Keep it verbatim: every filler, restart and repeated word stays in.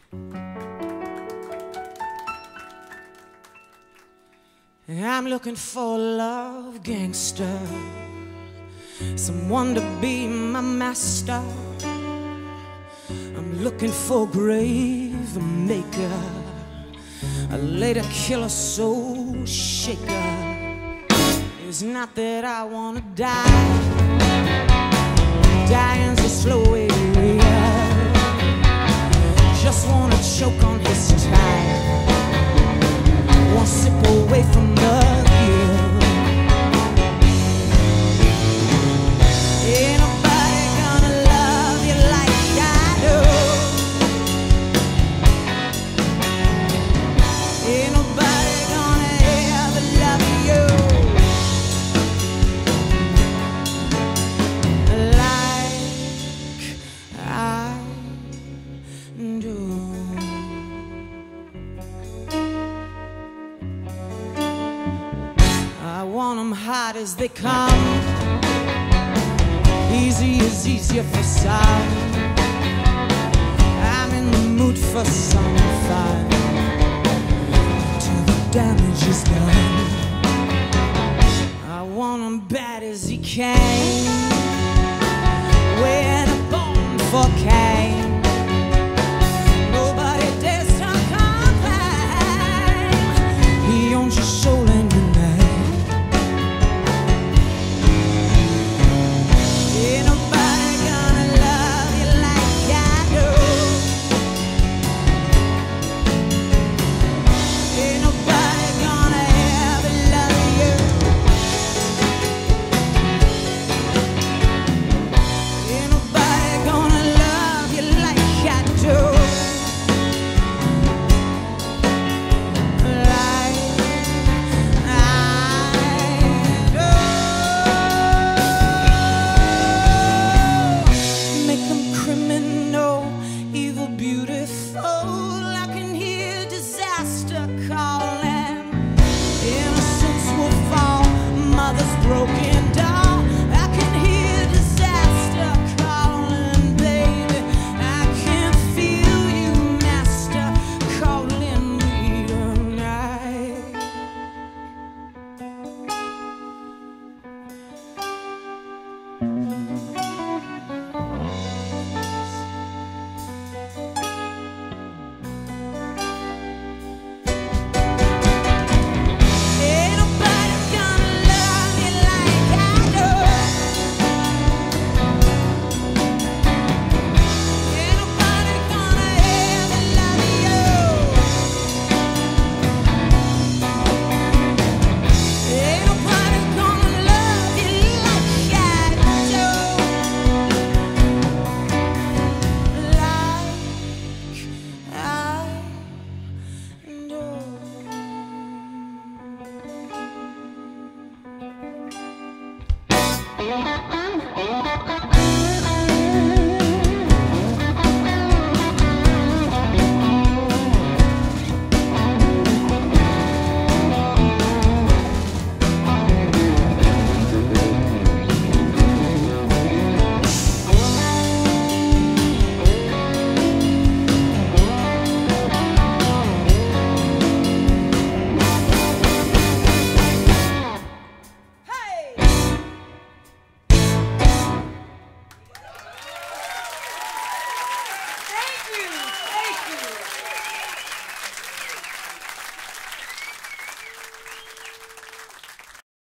I'm looking for a love gangster, someone to be my master. I'm looking for a grave maker, a later killer soul shaker. It's not that I wanna die, dying's a slow way, just wanna choke on his time, one sip away from the hill. Ain't nobody gonna love you like I do. Ain't nobody gonna ever love you like I do. I want them hot as they come, easy is easier for some.